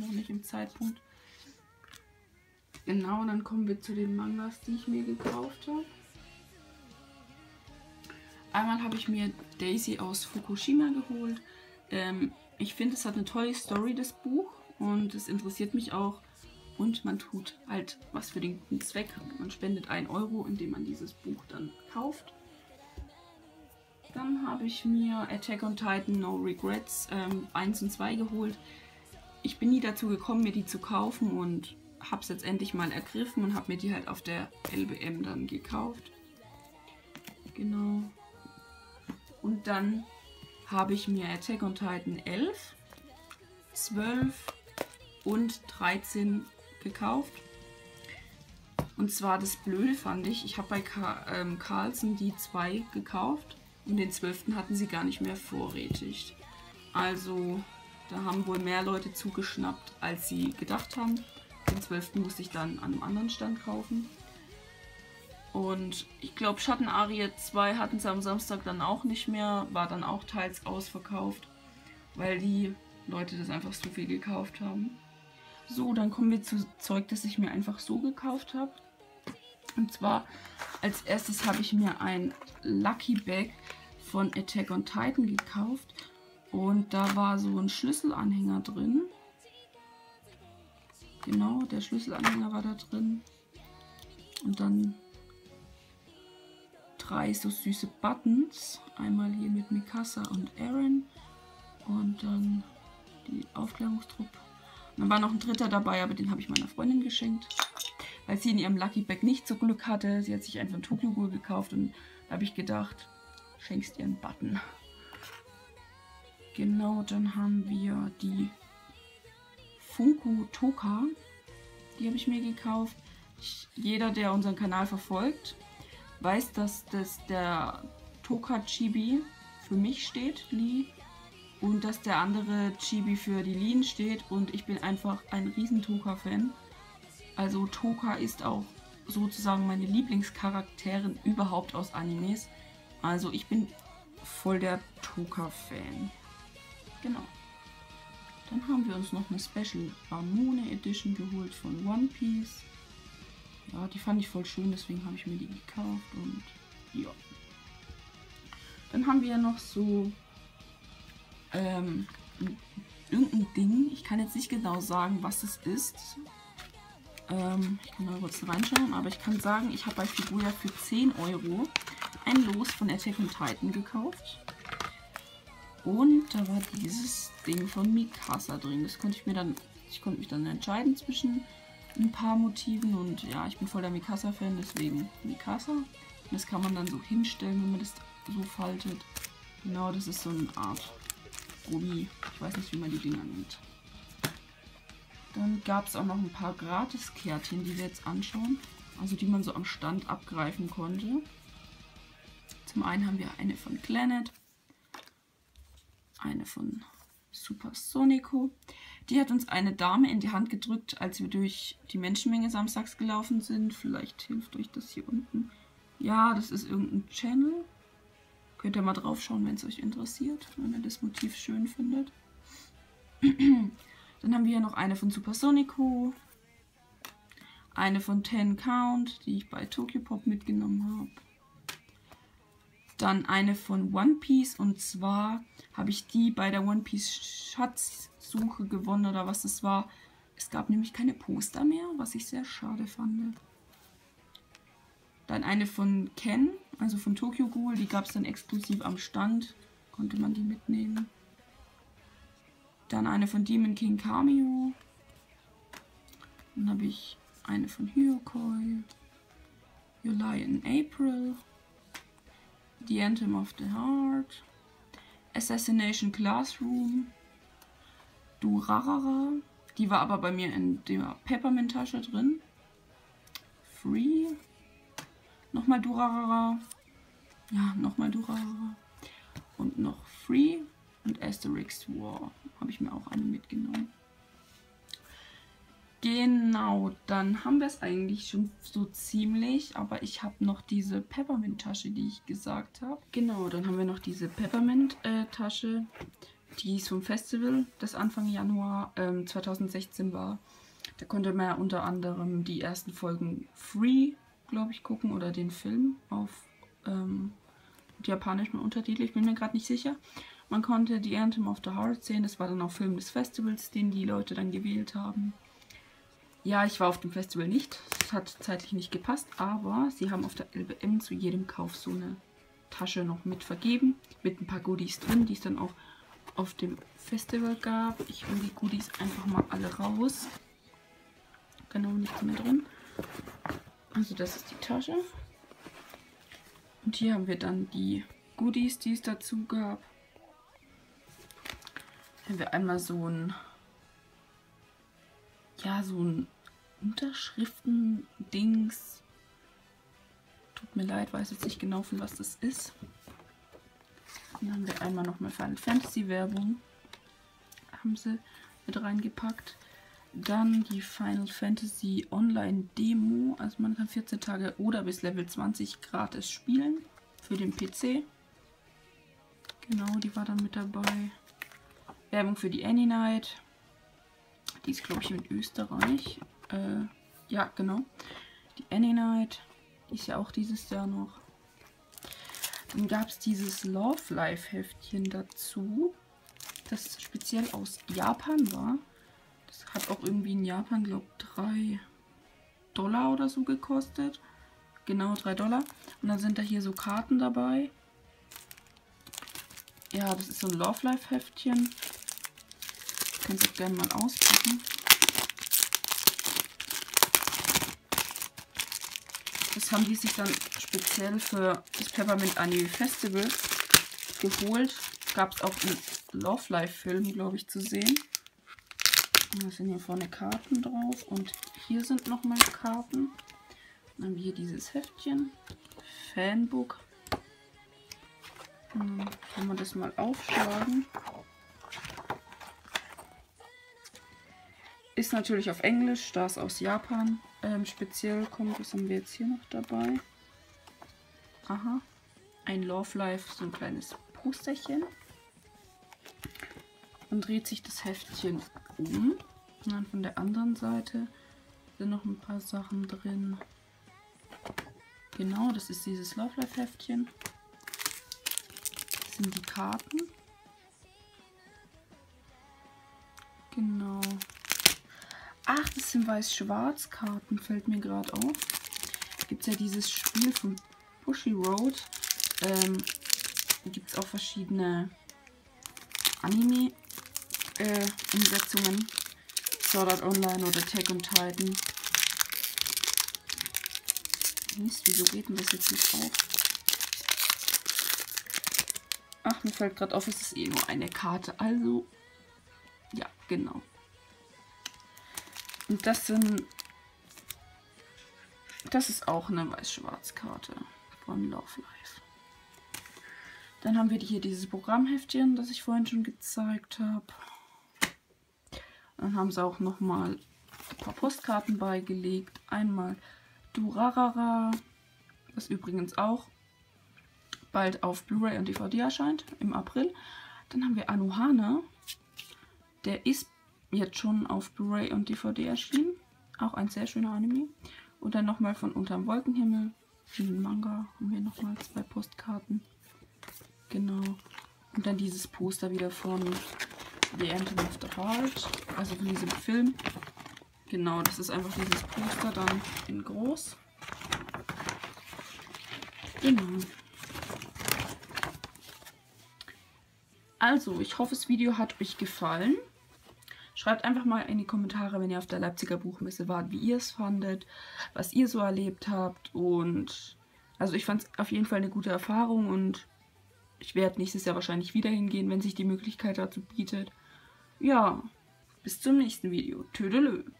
noch nicht im Zeitpunkt. Genau, dann kommen wir zu den Mangas, die ich mir gekauft habe. Einmal habe ich mir Daisy aus Fukushima geholt. Ich finde, es hat eine tolle Story, das Buch. Und es interessiert mich auch. Und man tut halt was für den guten Zweck. Man spendet 1 Euro, indem man dieses Buch dann kauft. Dann habe ich mir Attack on Titan No Regrets 1 und 2 geholt. Ich bin nie dazu gekommen, mir die zu kaufen und habe es jetzt endlich mal ergriffen und habe mir die halt auf der LBM dann gekauft. Genau. Und dann habe ich mir Attack on Titan 11, 12 und 13 gekauft. Und zwar das Blöde fand ich, ich habe bei Carlsen die 2 gekauft und den 12. hatten sie gar nicht mehr vorrätig. Also da haben wohl mehr Leute zugeschnappt, als sie gedacht haben. Den 12. musste ich dann an einem anderen Stand kaufen. Und ich glaube, Schattenarie 2 hatten sie am Samstag dann auch nicht mehr, war dann auch teils ausverkauft, weil die Leute das einfach so viel gekauft haben. So, dann kommen wir zu Zeug, das ich mir einfach so gekauft habe. Und zwar als erstes habe ich mir ein Lucky Bag von Attack on Titan gekauft. Und da war so ein Schlüsselanhänger drin. Genau, der Schlüsselanhänger war da drin. Und dann 3 so süße Buttons. Einmal hier mit Mikasa und Eren. Und dann die Aufklärungstruppe. Und dann war noch ein 3. dabei, aber den habe ich meiner Freundin geschenkt. Weil sie in ihrem Lucky Bag nicht so Glück hatte. Sie hat sich einfach einen Tokyo Ghoul gekauft und da habe ich gedacht, schenkst ihr einen Button. Genau, dann haben wir die Funko Toka. Die habe ich mir gekauft. Jeder, der unseren Kanal verfolgt, weiß, dass das der Toka Chibi für mich steht, Lee. Und dass der andere Chibi für die Lin steht. Und ich bin einfach ein riesen Toka-Fan. Also Toka ist auch sozusagen meine Lieblingscharakterin überhaupt aus Animes. Also ich bin voll der Toka-Fan. Genau. Dann haben wir uns noch eine Special Ramune Edition geholt von One Piece. Ja, die fand ich voll schön, deswegen habe ich mir die gekauft und ja. Dann haben wir noch so irgendein Ding. Ich kann jetzt nicht genau sagen, was es ist. Ich kann mal kurz reinschauen, aber ich kann sagen, ich habe bei Figuria für 10 Euro ein Los von Attack on Titan gekauft. Und da war dieses Ding von Mikasa drin. Ich konnte mich dann entscheiden zwischen ein paar Motiven und ja, ich bin voll der Mikasa-Fan, deswegen Mikasa. Und das kann man dann so hinstellen, wenn man das so faltet. Genau, das ist so eine Art Gummi. Ich weiß nicht, wie man die Dinger nennt. Dann gab es auch noch ein paar Gratis-Kärtchen, die wir jetzt anschauen. Also die man so am Stand abgreifen konnte. Zum einen haben wir eine von Clannad. Eine von Super Sonico. Die hat uns eine Dame in die Hand gedrückt, als wir durch die Menschenmenge samstags gelaufen sind. Vielleicht hilft euch das hier unten. Ja, das ist irgendein Channel. Könnt ihr mal drauf schauen, wenn es euch interessiert, wenn ihr das Motiv schön findet. Dann haben wir hier noch eine von Super Sonico. Eine von 10 Count, die ich bei Tokyopop mitgenommen habe. Dann eine von One Piece, und zwar habe ich die bei der One Piece Schatzsuche gewonnen oder was es war. Es gab nämlich keine Poster mehr, was ich sehr schade fand. Dann eine von Ken, also von Tokyo Ghoul, die gab es dann exklusiv am Stand, konnte man die mitnehmen. Dann eine von Demon King Cameo. Dann habe ich eine von Hyokoi, July in April, The Anthem of the Heart, Assassination Classroom, Durarara, die war aber bei mir in der Peppermint-Tasche drin. Free, nochmal Durarara, ja, nochmal Durarara und noch Free und Asterix War, habe ich mir auch eine mitgenommen. Genau, dann haben wir es eigentlich schon so ziemlich, aber ich habe noch diese Peppermint-Tasche, die ich gesagt habe. Genau, dann haben wir noch diese Peppermint-Tasche. Die ist vom Festival, das Anfang Januar 2016 war. Da konnte man ja unter anderem die ersten Folgen free, glaube ich, gucken oder den Film auf japanischen Untertitel. Ich bin mir gerade nicht sicher. Man konnte die Anthem of the Heart sehen. Das war dann auch Film des Festivals, den die Leute dann gewählt haben. Ja, ich war auf dem Festival nicht. Das hat zeitlich nicht gepasst. Aber sie haben auf der LBM zu jedem Kauf so eine Tasche noch mit vergeben. Mit ein paar Goodies drin, die es dann auch auf dem Festival gab. Ich hole die Goodies einfach mal alle raus. Genau, nichts mehr drin. Also das ist die Tasche. Und hier haben wir dann die Goodies, die es dazu gab. Hier haben wir einmal so ein Unterschriften-Dings. Tut mir leid, weiß jetzt nicht genau, von was das ist. Dann haben wir einmal nochmal Final Fantasy Werbung. Haben sie mit reingepackt. Dann die Final Fantasy Online Demo. Also man kann 14 Tage oder bis Level 20 gratis spielen. Für den PC. Genau, die war dann mit dabei. Werbung für die Any Night. Die ist, glaube ich, in Österreich. Ja, genau. Die Any Night. Die ist ja auch dieses Jahr noch. Dann gab es dieses Love Life Heftchen dazu. Das speziell aus Japan war. Das hat auch irgendwie in Japan, glaube ich, $3 oder so gekostet. Genau, $3. Und dann sind da hier so Karten dabei. Ja, das ist so ein Love Life Heftchen. Könnt ihr gerne mal auspacken. Das haben die sich dann speziell für das Peppermint Anime Festival geholt. Gab es auch einen Love Life Film, glaube ich, zu sehen. Da sind hier vorne Karten drauf und hier sind nochmal Karten. Dann haben wir hier dieses Heftchen. Fanbook. Dann kann man das mal aufschlagen. Ist natürlich auf Englisch, da es aus Japan speziell kommt. Was haben wir jetzt hier noch dabei? Aha. Ein Love Life, so ein kleines Posterchen. Dann dreht sich das Heftchen um. Und dann von der anderen Seite sind noch ein paar Sachen drin. Genau, das ist dieses Love Life Heftchen. Das sind die Karten. Genau. Ach, das sind Weiß-Schwarz-Karten, fällt mir gerade auf. Gibt es ja dieses Spiel von Bushy Road. Da gibt es auch verschiedene Anime-Umsetzungen. Sword Art Online oder Attack on Titan. Mist, wieso geht denn das jetzt nicht auf? Ach, mir fällt gerade auf, es ist eh nur eine Karte. Also, ja, genau. Und das ist auch eine Weiß-Schwarz-Karte von Love Life. Dann haben wir hier dieses Programmheftchen, das ich vorhin schon gezeigt habe. Dann haben sie auch nochmal ein paar Postkarten beigelegt. Einmal Durarara, das übrigens auch bald auf Blu-ray und DVD erscheint, im April. Dann haben wir Anohana, der ist jetzt schon auf Blu-ray und DVD erschienen. Auch ein sehr schöner Anime. Und dann nochmal von Unterm Wolkenhimmel, den Manga, haben wir nochmal 2 Postkarten. Genau. Und dann dieses Poster wieder von The Anthem of the Heart, also von diesem Film. Genau, das ist einfach dieses Poster dann in groß. Genau. Also, ich hoffe, das Video hat euch gefallen. Schreibt einfach mal in die Kommentare, wenn ihr auf der Leipziger Buchmesse wart, wie ihr es fandet, was ihr so erlebt habt. Und also ich fand es auf jeden Fall eine gute Erfahrung und ich werde nächstes Jahr wahrscheinlich wieder hingehen, wenn sich die Möglichkeit dazu bietet. Ja, bis zum nächsten Video. Tüdelö.